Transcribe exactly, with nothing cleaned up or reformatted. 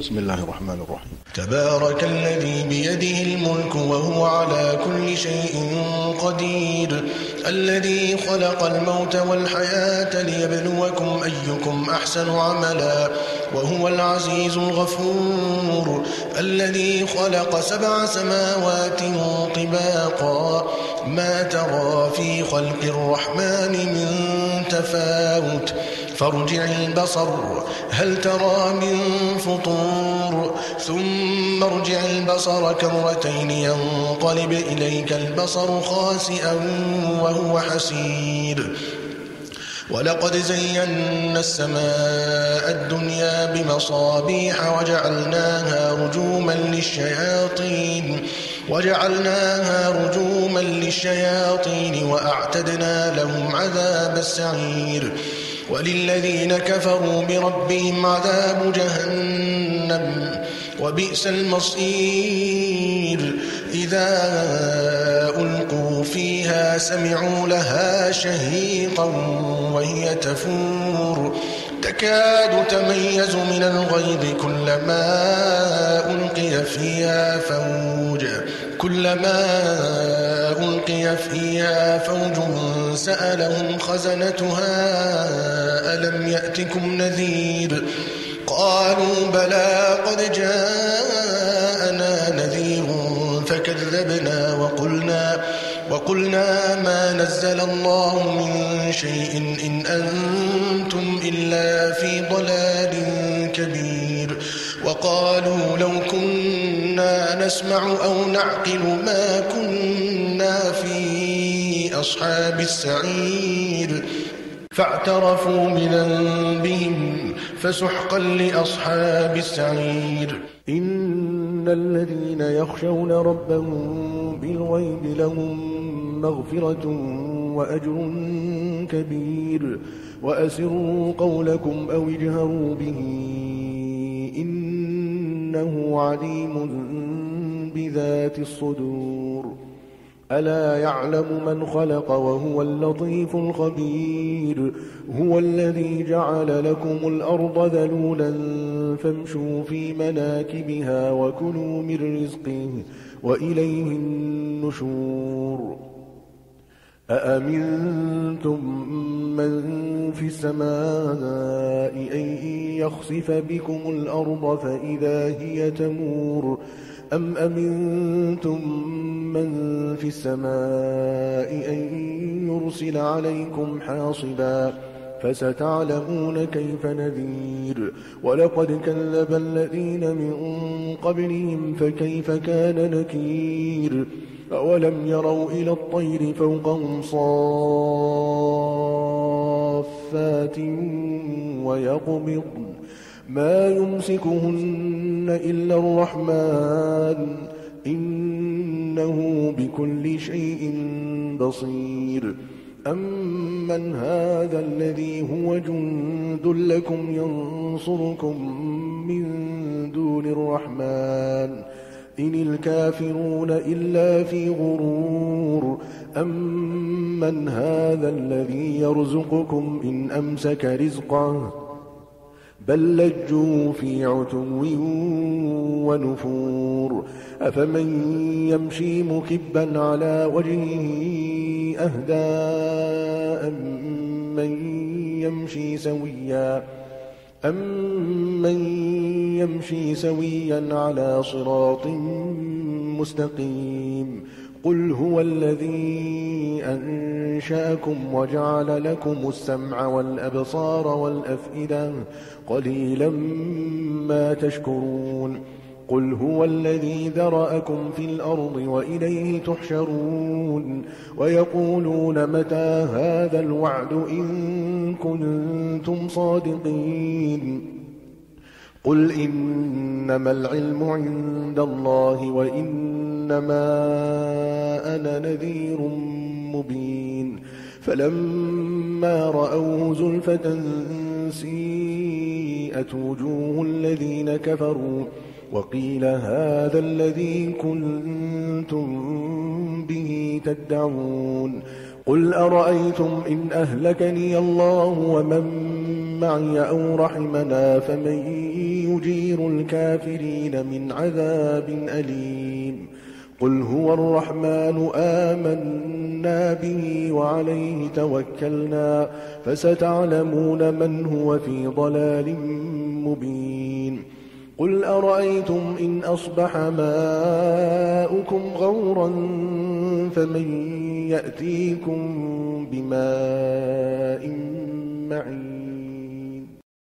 بسم الله الرحمن الرحيم. تبارك الذي بيده الملك وهو على كل شيء قدير، الذي خلق الموت والحياة ليبلوكم أيكم أحسن عملا وهو العزيز الغفور، الذي خلق سبع سماوات طباقا ما ترى في خلق الرحمن من تفاوت فارجع البصر هل ترى من فطور ثم ارجع البصر كرتين ينقلب إليك البصر خاسئا وهو حسير. ولقد زينا السماء الدنيا بمصابيح وجعلناها رجوما للشياطين وجعلناها رجوما للشياطين وأعتدنا لهم عذاب السعير. وللذين كفروا بربهم عذاب جهنم وبئس المصير. إذا ألقوا فيها سمعوا لها شهيقا وهي تفور تكاد تميز من الغيظ كلما ألقي فيها فوج كلما ألقي فيها فوج سألهم خزنتها ألم يأتكم نذير قالوا بلى قد جاءنا نذير فكذبنا وقلنا وقلنا ما نزل الله من شيء إن أنتم إلا في ضلال كبير. وقالوا لو كنا نسمع أو نعقل ما كنا في أصحاب السعير فاعترفوا بذنبهم فسحقا لأصحاب السعير. إن الذين يخشون ربهم بالغيب لهم مغفرة وأجر كبير. وأسروا قولكم أو اجهروا به إنه عليم بذات الصدور. ألا يعلم من خلق وهو اللطيف الخبير. هو الذي جعل لكم الأرض ذلولا فامشوا في مناكبها وكلوا من رزقه وإليه النشور. أأمنتم من في السماء أن يخسف بكم الأرض فإذا هي تمور أم أمنتم من في السماء أن يرسل عليكم حاصبا فستعلمون كيف نذير. ولقد كذب الذين من قبلهم فكيف كان نكير. أولم يروا إلى الطير فوقهم صافات ويقبضن ما يمسكهن إلا الرحمن إنه بكل شيء بصير. أمن هذا الذي هو جند لكم ينصركم من دون الرحمن إن الكافرون إلا في غرور. أمن هذا الذي يرزقكم إن أمسك رزقه بل لجوا في عتو ونفور. أفمن يمشي مكبا على وجهه أهدى أمن يمشي سويا أمن يمشي سويا على صراط مستقيم. قل هو الذي أنشأكم وجعل لكم السمع والأبصار والأفئدة قليلا ما تشكرون. قل هو الذي ذرأكم في الأرض وإليه تحشرون. ويقولون متى هذا الوعد إن كنتم صادقين. قل إنما العلم عند الله وإنما أنا نذير مبين. فلما رأوه زلفة سيئت وجوه الذين كفروا وقيل هذا الذي كنتم به تدعون. قل أرأيتم إن أهلكني الله ومن معي أو رحمنا فمن يجير الكافرين من عذاب أليم قل هو الرحمن آمنا به وعليه توكلنا فستعلمون من هو في ضلال مبين قل أرأيتم إن أصبح ماؤكم غورا فمن يأتيكم بماء معين